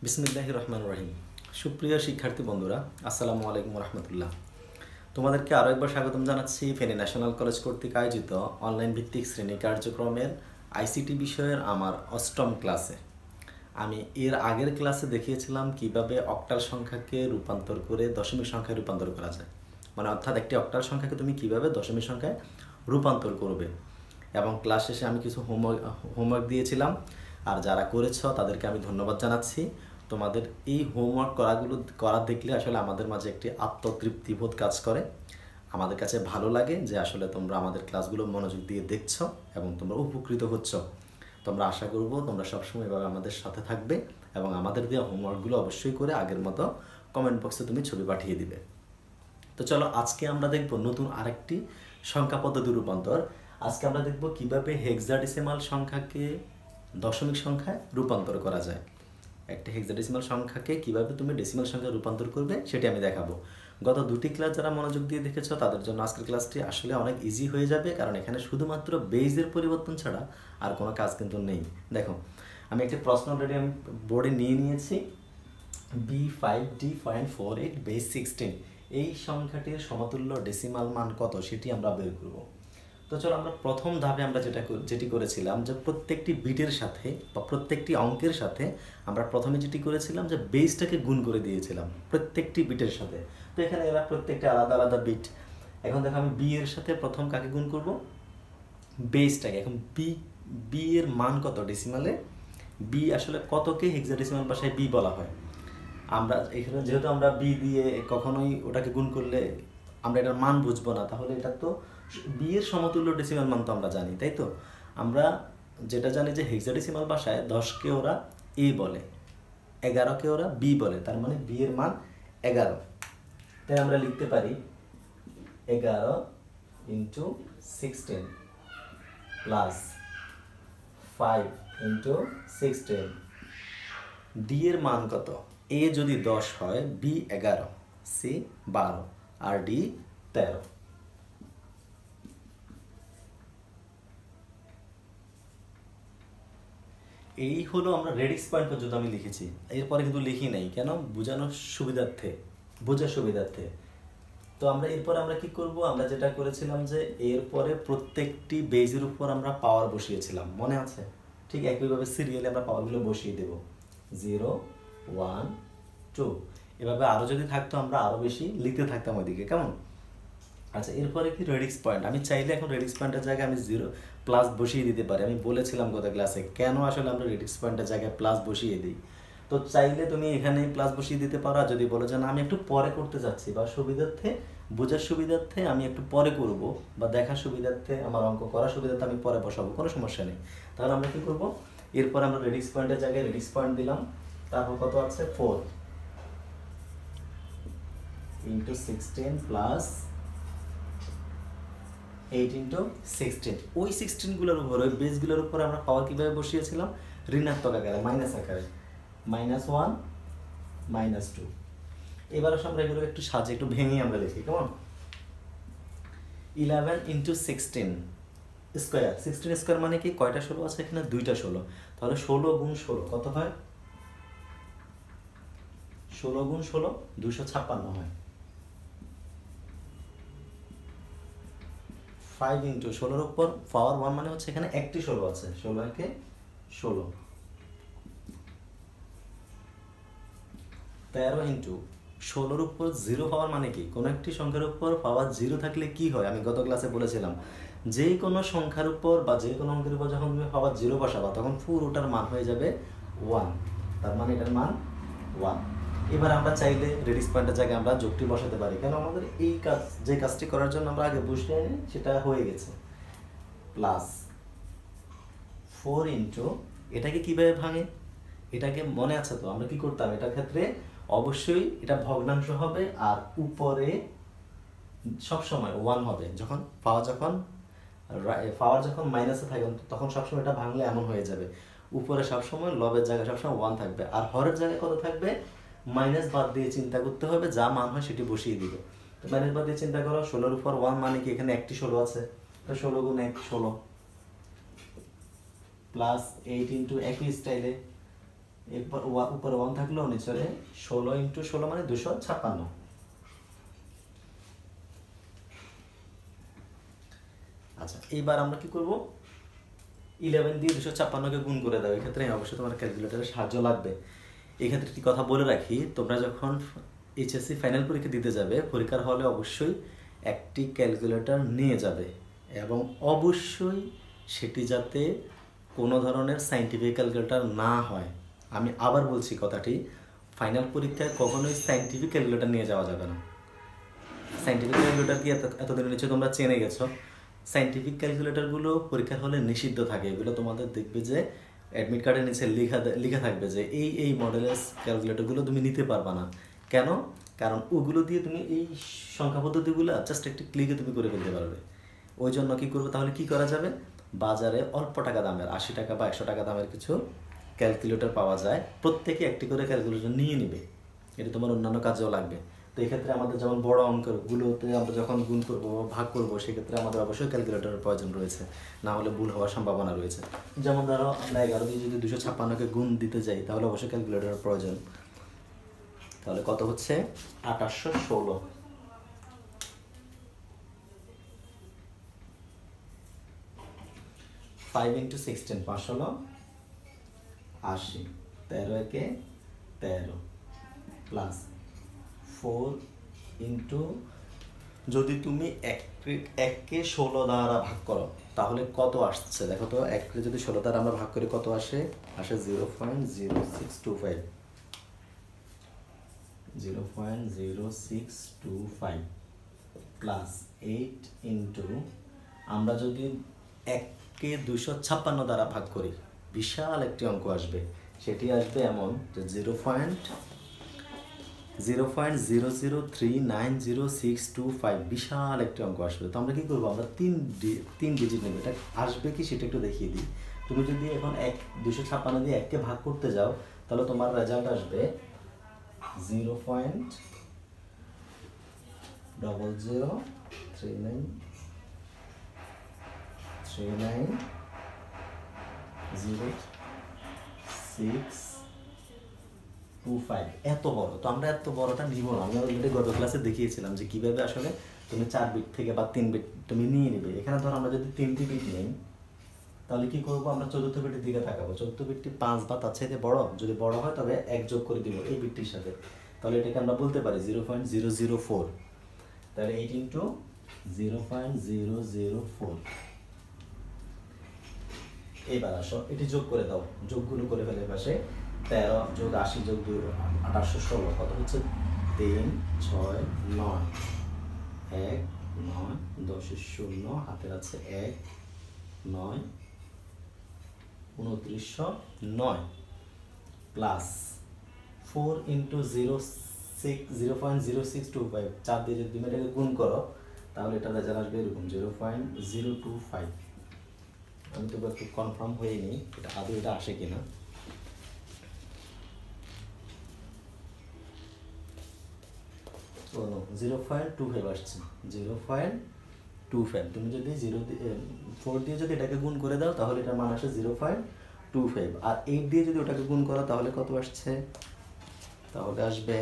বিসমিল্লাহির রহমানির রহিম। সুপ্রিয় শিক্ষার্থী বন্ধুরা, আসসালামু আলাইকুম রহমতুল্লাহ। তোমাদেরকে আরও একবার স্বাগতম জানাচ্ছি ফেনী ন্যাশনাল কলেজ কর্তৃক আয়োজিত অনলাইন ভিত্তিক শ্রেণী কার্যক্রমের আইসিটি বিষয়ের আমার ৮ম ক্লাসে। আমি এর আগের ক্লাসে দেখিয়েছিলাম কিভাবে অক্টাল সংখ্যাকে রূপান্তর করে দশমিক সংখ্যায় রূপান্তর করা যায়, মানে অর্থাৎ একটি অক্টাল সংখ্যাকে তুমি কিভাবে দশমিক সংখ্যায় রূপান্তর করবে। এবং ক্লাস শেষে আমি কিছু হোমওয়ার্ক দিয়েছিলাম, আর যারা করেছ তাদেরকে আমি ধন্যবাদ জানাচ্ছি। তোমাদের এই হোমওয়ার্ক করা দেখলে আসলে আমাদের মাঝে একটি আত্মতৃপ্তিবোধ কাজ করে। আমাদের কাছে ভালো লাগে যে আসলে তোমরা আমাদের ক্লাসগুলো মনোযোগ দিয়ে দেখছো এবং তোমরা উপকৃত হচ্ছ। তোমরা আশা করব তোমরা সবসময় এভাবে আমাদের সাথে থাকবে এবং আমাদের দেওয়া হোমওয়ার্কগুলো অবশ্যই করে আগের মতো কমেন্ট বক্সে তুমি ছবি পাঠিয়ে দিবে। তো চলো, আজকে আমরা দেখব নতুন আরেকটি সংখ্যা পদ্ধতি রূপান্তর। আজকে আমরা দেখব কিভাবে হেক্সাডেসিমাল সংখ্যাকে দশমিক সংখ্যায় রূপান্তর করা যায়। একটা হেক্সাডেসিমাল সংখ্যাকে কিভাবে তুমি ডেসিমাল সংখ্যায় রূপান্তর করবে সেটি আমি দেখাবো। গত দুটি ক্লাস যারা মনোযোগ দিয়ে দেখেছো তাদের জন্য আজকের ক্লাসটি আসলে অনেক ইজি হয়ে যাবে, কারণ এখানে শুধুমাত্র বেজের পরিবর্তন ছাড়া আর কোনো কাজ কিন্তু নেই। দেখো, আমি একটি প্রশ্ন অলরেডি আমি বোর্ডে নিয়ে নিয়েছি। B5D.48 বেস 16 এই সংখ্যাটির সমতুল্য ডেসিমাল মান কত সেটি আমরা বের করব। তো চলো, আমরা প্রথম ধাপে আমরা যেটি করেছিলাম যে প্রত্যেকটি বিটের সাথে বা প্রত্যেকটি অঙ্কের সাথে আমরা প্রথমে যেটি করেছিলাম যে বেসটাকে গুণ করে দিয়েছিলাম প্রত্যেকটি বিটের সাথে। তো এখানে এরা প্রত্যেকটা আলাদা আলাদা বিট। এখন দেখো, আমি বি এর সাথে প্রথম কাকে গুণ করব? বেসটাকে। এখন বি এর মান কত ডেসিমালে? বি আসলে কতকে হেক্সাডেসিমাল ভাষায় বি বলা হয়। আমরা এখানে যেহেতু আমরা বি দিয়ে কখনোই ওটাকে গুণ করলে আমরা এটার মান বুঝবো না, তাহলে এটা তো বি এর সমতুল্য ডেসিমাল মান তো আমরা জানি, তাই তো? আমরা যেটা জানি যে হেক্সাডেসিমাল ভাষায় 10কে ওরা এ বলে, 11কে ওরা বি বলে, তার মানে বি এর মান 11। তাই আমরা লিখতে পারি 11 × 16 প্লাস 5 × 16। ডি এর মান কত? এ যদি 10 হয়, বি 11, সি 12 আর ডি 13। এই হলো আমরা রেডিক্স পয়েন্ট পর্যন্ত আমি লিখেছি, এরপরে কিন্তু লিখি নাই। কেন? বোঝানোর সুবিধার্থে, বোঝার সুবিধার্থে। তো আমরা এরপরে আমরা কি করব? আমরা যেটা করেছিলাম যে এরপরে প্রত্যেকটি বেজের উপর আমরা পাওয়ার বসিয়েছিলাম, মনে আছে? ঠিক একইভাবে সিরিয়ালে আমরা পাওয়ারগুলো বসিয়ে দেব, 0 1 2। এভাবে আরও যদি থাকতো আমরা আরও বেশি লিখতে থাকতাম ওইদিকে, কেমন? আচ্ছা, এরপরে কি রেডিক্স পয়েন্ট। আমি চাইলে এখন রেডিক্স পয়েন্টের জায়গায় আমি 0 প্লাস বসিয়ে দিতে পারি। আমি বলেছিলাম গত ক্লাসে কেন আসলে আমরা রেডিক্স পয়েন্টের জায়গায় প্লাস বসিয়ে দিই। তো চাইলে তুমি এখানে প্লাস বসিয়ে দিতে পারো, আর যদি বলো যে না আমি একটু পরে করতে যাচ্ছি বা সুবিধার্থে, বোঝার সুবিধার্থে আমি একটু পরে করব বা দেখার সুবিধার্থে, আমার অঙ্ক করার সুবিধার্থে আমি পরে বসাবো, কোনো সমস্যা নেই। তাহলে আমরা কি করব? এরপর আমরা রেডিক্স পয়েন্টের জায়গায় রেডিক্স পয়েন্ট দিলাম, তারপর কত আছে? 4 × 16 প্লাস 8 × 16। ওই 16গুলোর উপর, ওই বেসগুলোর উপর আমরা পাওয়ার কীভাবে বসিয়েছিলাম? ঋণাত্মক আকারে, মাইনাস আকারে, -1 -2। এবার আমরা এগুলো একটু সাজিয়ে একটু ভেঙে আমরা লিখি, কেমন? 11 × 16 স্কোয়ার। 16 স্কোয়ার মানে কি? কয়টা 16 আছে এখানে? 2টা 16। তাহলে 16 × 16 কত হয়? 16 × 16 256 হয়। 5 × 16-এর উপর পাওয়ার 1 মানে হচ্ছে এখানে একটি 16 আছে, 16 একে 16। 13 × 16-এর উপর 0 পাওয়ার মানে কি? কোনো একটি সংখ্যার উপর পাওয়ার 0 থাকলে কি হয়? আমি গত ক্লাসে বলেছিলাম যে কোনো সংখ্যার উপর বা যে কোনো অঙ্কের উপর যখন তুমি পাওয়ার 0 বসাবা তখন পুরোটার মান হয়ে যাবে 1, তার মানে এটার মান 1। এবার আমরা চাইলে রেডিক্স পয়েন্টের জায়গায় আমরা যোগটি বসাতে পারি, কেন? আমাদের এই কাজ, যে কাজটি করার জন্য আমরা আগে বসিয়ে নিই সেটা হয়ে গেছে। প্লাস 4 × এটাকে কিভাবে ভাঙে? এটাকে মনে আছে তো আমরা কি করতাম? এটার ক্ষেত্রে অবশ্যই এটা ভগ্নাংশ হবে, আর উপরে সবসময় 1 হবে। যখন পাওয়ার যখন মাইনাসে থাকে তখন সবসময় এটা ভাঙলে এমন হয়ে যাবে, উপরে সবসময় লবের জায়গায় সবসময় 1 থাকবে, আর হরের জায়গায় কত থাকবে? মাইনাস বাদ দিয়ে চিন্তা করতে হবে, যা মান হয় সেটি বসিয়ে দিবে। তো মাইনাস বাদ দিয়ে চিন্তা করো, 16-এর উপর 1 মানে কি? এখানে একটি 16 আছে, তো 16 × 1 16 প্লাস 8 × একই স্টাইলে এরপর উপরে 1 থাকলেও নিচে 16 ইন্টু 16 মানে 256। আচ্ছা এইবার আমরা কি করব, 11 দিয়ে 256কে গুণ করে দাও। এক্ষেত্রে অবশ্যই তোমার ক্যালকুলেটরের সাহায্য লাগবে। এক্ষেত্রে একটি কথা বলে রাখি, তোমরা যখন এইচএসসি ফাইনাল পরীক্ষা দিতে যাবে, পরীক্ষার হলে অবশ্যই একটি ক্যালকুলেটর নিয়ে যাবে এবং অবশ্যই সেটি যাতে কোনো ধরনের সায়েন্টিফিক ক্যালকুলেটর না হয়। আমি আবার বলছি কথাটি, ফাইনাল পরীক্ষায় কখনোই সায়েন্টিফিক ক্যালকুলেটর নিয়ে যাওয়া যাবে না। সায়েন্টিফিক ক্যালকুলেটর কি এতদিনের নিচে তোমরা চেনে গেছো। সায়েন্টিফিক ক্যালকুলেটরগুলো পরীক্ষার হলে নিষিদ্ধ থাকে। এগুলো তোমাদের দেখবে যে অ্যাডমিট কার্ডের নিচে লেখা থাকবে যে এই মডেলের ক্যালকুলেটরগুলো তুমি নিতে পারবা না। কেন? কারণ ওগুলো দিয়ে তুমি এই সংখ্যা পদ্ধতিগুলো জাস্ট একটি ক্লিকে তুমি করে ফেলতে পারবে। ওই জন্য কী করবে, তাহলে কি করা যাবে, বাজারে অল্প টাকা দামের 80 টাকা বা 100 টাকা দামের কিছু ক্যালকুলেটর পাওয়া যায়। প্রত্যেকে একটি করে ক্যালকুলেটর নিয়ে নেবে, এটা তোমার অন্যান্য কাজেও লাগবে। তো এক্ষেত্রে আমাদের যেমন বড় অঙ্কগুলোতে আমরা যখন গুণ করবো ভাগ করবো, সেক্ষেত্রে আমাদের অবশ্যই ক্যালকুলেটরের প্রয়োজন রয়েছে, না হলে ভুল হওয়ার সম্ভাবনা রয়েছে। যেমন ধরো আমরা 11 দিয়ে যদি 256কে গুণ দিতে যাই, তাহলে অবশ্যই ক্যালকুলেটরের প্রয়োজন। তাহলে কত হচ্ছে, 2816। 5 × 16 5 হলো 80, 13 একে 13 প্লাস 4 ইন্টু, যদি তুমি এককে 16 দ্বারা ভাগ করো তাহলে কত আসছে দেখো তো। এককে যদি 16 দ্বারা আমরা ভাগ করি কত আসে 0.0625, 0.0625 প্লাস 8 ইন্টু, আমরা যদি এককে 256 দ্বারা ভাগ করি বিশাল একটি অঙ্ক আসবে। সেটি আসবে এমন যে 0.003900625, বিশাল একটি অঙ্ক আসবে। তো আমরা কি করবো, আমরা তিন ডিজিট নেব। এটা আসবে কি সেটা একটু দেখিয়ে দিই। তুমি যদি এখন 256 দিয়ে এককে ভাগ করতে যাও, তাহলে তোমার রেজাল্ট আসবে 0.039390625। এত বড়। তো আমরা এত বড়টা নিব না। আমি অলরেডি গত ক্লাসে দেখিয়েছিলাম যে কিভাবে আসলে তুমি 4 বিট থেকে বা 3 বিট তুমি নিয়ে নিবে। এখানে ধরো আমরা যদি 3টি বিট নিই, তাহলে কি করবো, আমরা 4র্থ বিটের দিকে তাকাবো। 4র্থ বিটটি 5 বা তার চাইতে বড়, যদি বড় হয় তবে 1 যোগ করে দিব এই বিটটির সাথে। তাহলে এটাকে আমরা বলতে পারি 0.004। তাহলে 8 ইন্টু 0.004। এইবার আসো এটি যোগ করে দাও, যোগগুলো করে ফেলে পাশে। 13 যোগ 80 যোগ 2816 কত হচ্ছে, 3 6 9 1 9 10 0 হাতের আছে 1 9 2909 প্লাস 4 ইন্টু 0.0625, 4 দিয়ে যদি তুমি এটাকে গুণ করো তাহলে এটা রেজাল্ট আসবে এরকম 0.025। আমি তো একটু কনফার্ম হয়ে নিই এটা আদৌ এটা আসে কিনা। ও 0.25 আসছে, 0.25। তুমি যদি 4 দিয়ে যদি এটাকে গুণ করে দাও তাহলে এটার মান আসে 0.25। আর 8 দিয়ে যদি ওটাকে গুণ করো তাহলে কত আসছে, তাহলে আসবে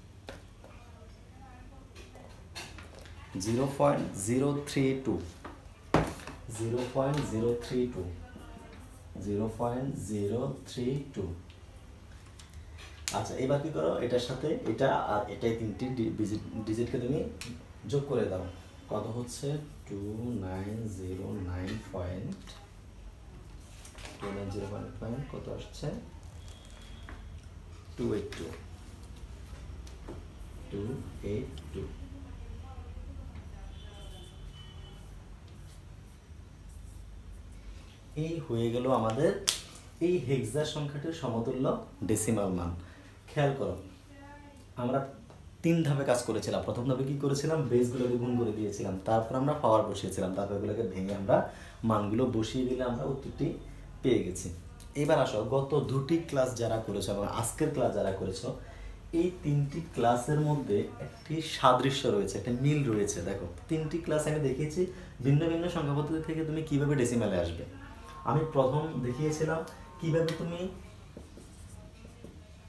0.032। 0.032। আচ্ছা এবার কি করো, এটার সাথে এটা আর এটাই 3টি ডিজিটকে তুমি যোগ করে দাও। কত হচ্ছে 2909 কত আসছে 282। এই হয়ে গেল আমাদের এই হেক্সা সংখ্যাটির সমতুল্য ডেসিমাল মান। খেয়াল করো আমরা 3 ধাপে কাজ করেছিলাম। প্রথম ধাপে কি করেছিলাম, বেসগুলোকে গুণ করে দিয়েছিলাম, তারপর আমরা পাওয়ার বসিয়েছিলাম, তারপর এগুলোকে ভেঙে আমরা মানগুলো বসিয়ে দিলে আমরা উত্তরটি পেয়ে গেছি। এবার আসো গত 2টি ক্লাস যারা করেছো এবং আজকের ক্লাস যারা করেছো, এই 3টি ক্লাসের মধ্যে একটি সাদৃশ্য রয়েছে, একটা মিল রয়েছে। দেখো 3টি ক্লাস আমি দেখিয়েছি ভিন্ন ভিন্ন সংখ্যা পদ্ধতি থেকে তুমি কিভাবে ডেসিমালে আসবে। আমি প্রথম দেখিয়েছিলাম কিভাবে তুমি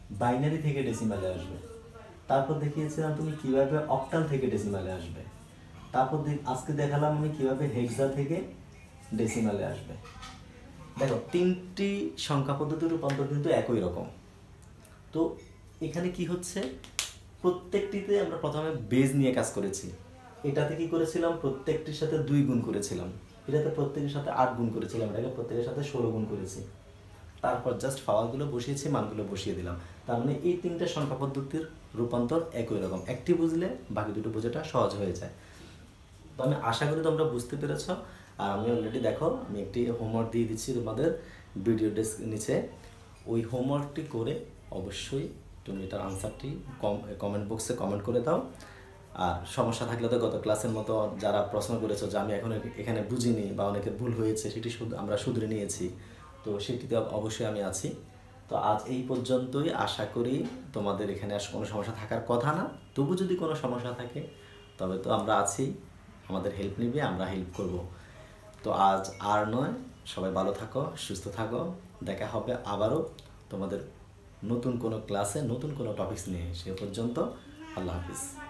বাইনারি থেকে ডেসিমালে আসবে। তারপর দেখিয়েছিলাম তুমি কিভাবে অক্টাল থেকে ডেসিমালে আসবে। তারপর আজকে দেখালাম আমি কিভাবে হেক্সা থেকে ডেসিমালে আসবে। দেখো, তিনটি সংখ্যা পদ্ধতির রূপান্তর কিন্তু একই রকম। তো এখানে কি হচ্ছে, প্রত্যেকটিতে আমরা প্রথমে বেজ নিয়ে কাজ করেছি। এটাতে কি করেছিলাম, প্রত্যেকটির সাথে 2 গুণ করেছিলাম, এটাতে প্রত্যেকের সাথে 8 গুণ করেছিলাম, এটাকে প্রত্যেকের সাথে 16 গুণ করেছি। তারপর জাস্ট পাওয়ারগুলো বসিয়েছি, মানগুলো বসিয়ে দিলাম। তার মানে এই তিনটে সংখ্যা পদ্ধতির রূপান্তর একই রকম। একটি বুঝলে বাকি দুটো বোঝাটা সহজ হয়ে যায়। তো আমি আশা করি তোমরা বুঝতে পেরেছ। আর আমি অলরেডি দেখো, আমি একটি হোমওয়ার্ক দিয়ে দিচ্ছি তোমাদের ভিডিও ডেস্ক নিচে। ওই হোমওয়ার্কটি করে অবশ্যই তুমি এটার আনসারটি কমেন্ট বক্সে কমেন্ট করে দাও। আর সমস্যা থাকলে তো গত ক্লাসের মতো যারা প্রশ্ন করেছো যে আমি এখন এখানে বুঝিনি বা অনেকের ভুল হয়েছে, সেটি আমরা শুধরে নিয়েছি, তো সেটিতে অবশ্যই আমি আছি। তো আজ এই পর্যন্তই। আশা করি তোমাদের এখানে কোনো সমস্যা থাকার কথা না। তবু যদি কোনো সমস্যা থাকে তবে তো আমরা আছি, আমাদের হেল্প নিবে, আমরা হেল্প করব। তো আজ আর নয়, সবাই ভালো থাকো, সুস্থ থাকো। দেখা হবে আবারও তোমাদের নতুন কোনো ক্লাসে, নতুন কোনো টপিকস নিয়ে। সে পর্যন্ত আল্লাহ হাফিজ।